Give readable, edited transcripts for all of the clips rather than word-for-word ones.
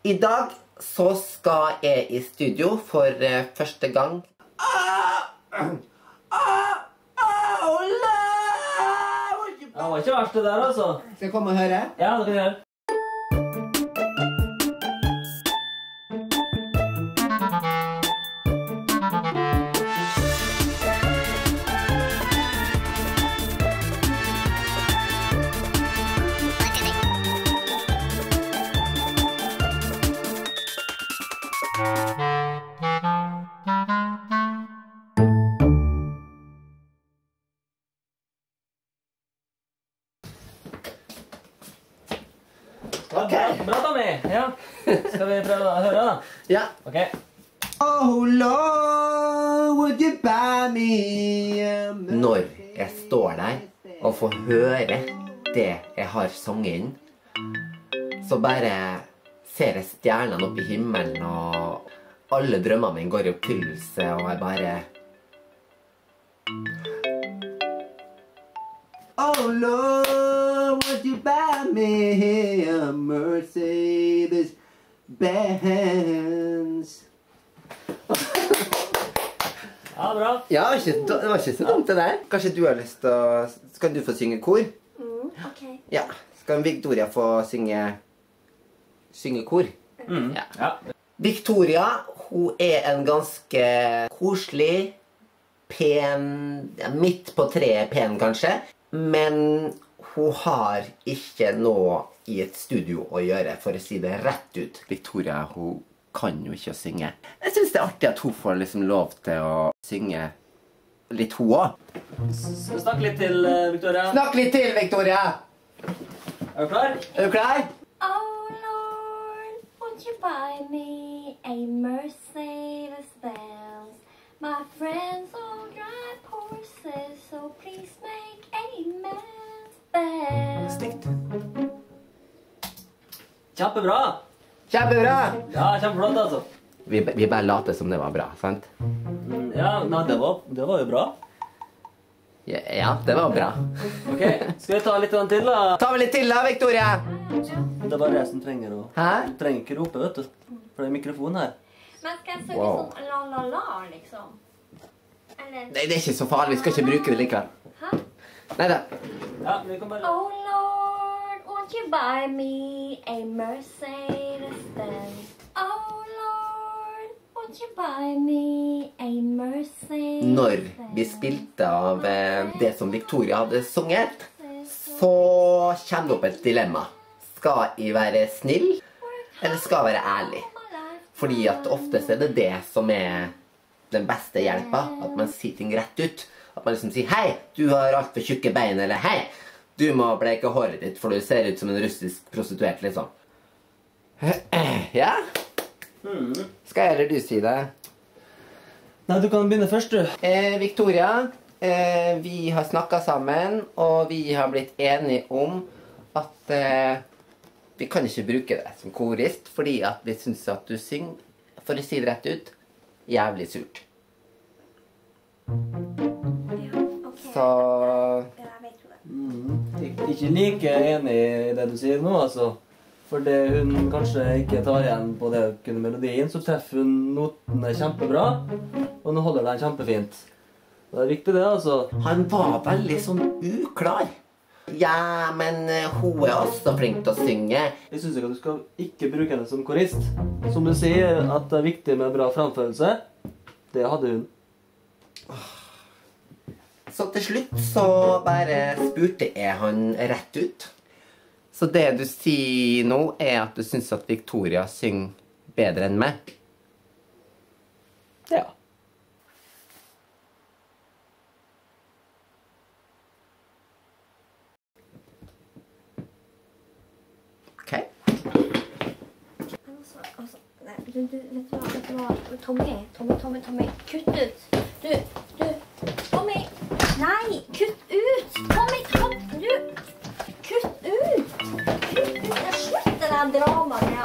I dag så skal jeg i studio for første gang. Det var ikke verst det der, altså. Skal jeg komme og høre? Ja, det kan jeg gjøre. Bra, Tommy. Ja. Skal vi prøve å høre da? Ja. Ok. Oh Lord, would you buy me a... Når jeg står der og får høre det jeg har sunget inn, så bare ser jeg stjernene opp i himmelen, og alle drømmene mine går i oppfyllelse, og jeg bare... Oh Lord, would you buy me a Mercedes Benz? Ja, bra. Ja, det var ikke så dumt det der. Kanskje du har lyst til å... Skal du få synge kor? Ok. Ja. Skal Victoria få synge kor? Ja. Ja. Victoria, hun er en ganske koselig, pen, midt på treet pen kanskje, men hun har ikke noe i et studio å gjøre, for å si det rett ut. Victoria, hun kan jo ikke å synge. Jeg synes det er artig at hun får liksom lov til å synge litt hun også. Skal vi snakke litt til, Victoria? Snakk litt til, Victoria! Er du klar? Er du klar? Oh Lord, won't you buy me a Mercedes Benz? My friends all drive horses, so please make amends. Benz. Stygt. Kjempebra. Kjempebra! Ja, kjempeflott altså. Vi bare later som det var bra, sant? Ja, nei, det var jo bra. Ja, det var bra. Ok, skal vi ta litt til da? Ta vel litt til da, Victoria! Det er bare jeg som trenger å... Hæ? Du trenger ikke rope, vet du. For det er mikrofon her. Men skal jeg synge Wow. sånn la-la-la, liksom? Eller... Nei, det er ikke så farlig. Vi skal ikke bruke det likevel. Hæ? Neida. Ja, vi kan bare... Oh Lord, won't you buy me a Mercedes Benz? Oh Lord, won't you buy me a Mercedes Når vi spilte av det som Victoria hadde sunget, så kommer det opp et dilemma. Skal jeg være snill, eller skal jeg være ærlig? Fordi at oftest er det det som er den beste hjelpa, at man sier ting rett ut. At man liksom sier, hei, du har alt for tjukke bein, eller hei, du må bleike håret ditt, for du ser ut som en russisk prostituert, liksom. Ja? Skal jeg eller du si det? Nei, du kan begynne først, du. Victoria, vi har snakket sammen, og vi har blitt enige om at vi kan ikke bruke det som korist, fordi at vi synes at du synger, for å si det rett ut, jævlig surt. Ja, ok. Så... Ja, jeg vet jo det. Ikke like enig i det du sier nå, altså. For det hun kanskje ikke tar igjen på det å kunne melodien, så treffer hun notene kjempebra, og nå holder den kjempefint. Det er viktig det, altså. Han var veldig sånn uklar. Ja, men hun er også flink til å synge. Jeg synes ikke at du skal ikke bruke henne som korist. Som du sier at det er viktig med bra framførelse, det hadde hun. Så til slutt så bare spurte jeg han rett ut. Så det du sier nå er at du synes at Victoria synger bedre enn meg? Ja. Ok. Nei, vet du hva? Tommy, kutt ut. Tommy, nei, kutt ut. Tommy, kutt ut. Jeg slutter det der dramaet.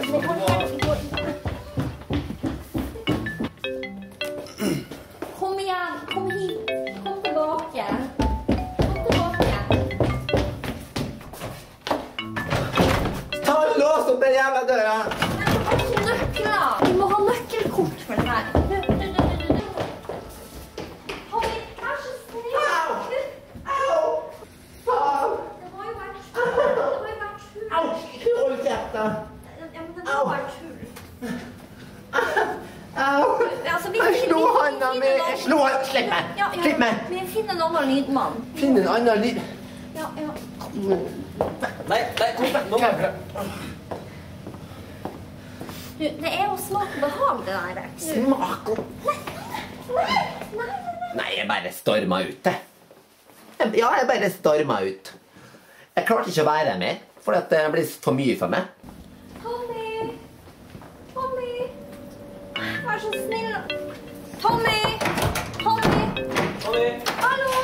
Kom igjen, kom hit. Kom tilbake. Ta og lås opp den jævla døra! da. Ja, men det var bare tull. Au! Altså, Jeg slo handa mi! Jeg slo handa! Slipp meg! Ja, Slipp meg! Vi finner en annen lydmann. Finn en annen lyd. Ja. Nei, nå. Du, det er jo smak og behag, det der. Smak og... Nei, jeg bare stormet ut det. Ja, jeg bare stormet ut. Jeg klarte ikke å være her mer, for det ble for mye for meg. Tommy! Vær så snill. Tommy! Hallo?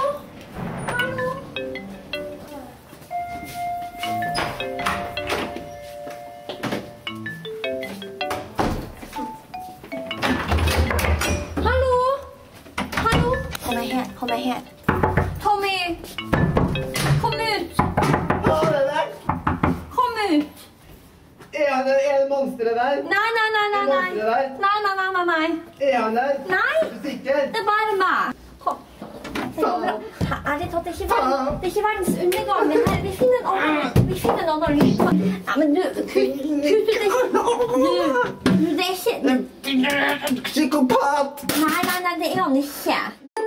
Han er her. Tommy! Kom ut! Hva er det der? Kom ut! Er det monsteret der? Nei. Er han der? Nei! Er du sikker? Det er bare meg. Kom. Ærlig talt, det er ikke verdens undergang. Vi finner en annen lydmann. Nei, men du, det er ikke... Psykopat! Nei, det er han ikke.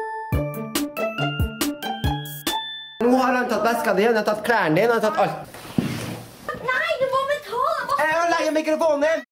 Nå har han tatt veska di, han har tatt klærne dine, han har tatt alt. Nei, du må betale! Jeg har legget mikrofonen din!